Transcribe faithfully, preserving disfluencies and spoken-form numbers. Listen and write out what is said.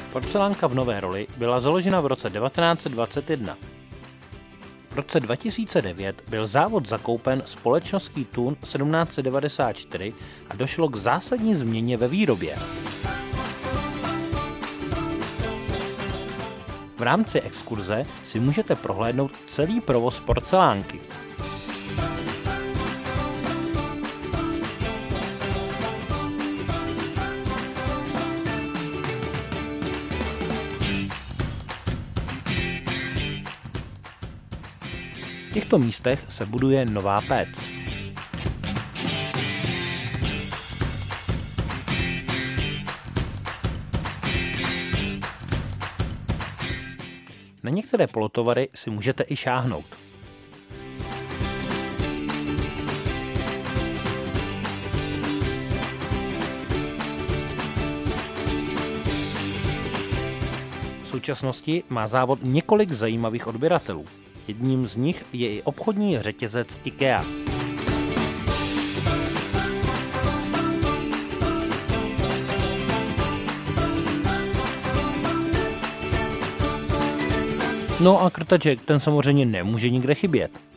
Porcelánka v nové roli byla založena v roce devatenáct set dvacet jedna. V roce dva tisíce devět byl závod zakoupen společností Thun sedmnáct set devadesát čtyři a došlo k zásadní změně ve výrobě. V rámci exkurze si můžete prohlédnout celý provoz porcelánky. V těchto místech se buduje nová péc. Na některé polotovary si můžete i šáhnout. V současnosti má závod několik zajímavých odběratelů. Jedním z nich je i obchodní řetězec IKEA. No a krtaček, ten samozřejmě nemůže nikde chybět.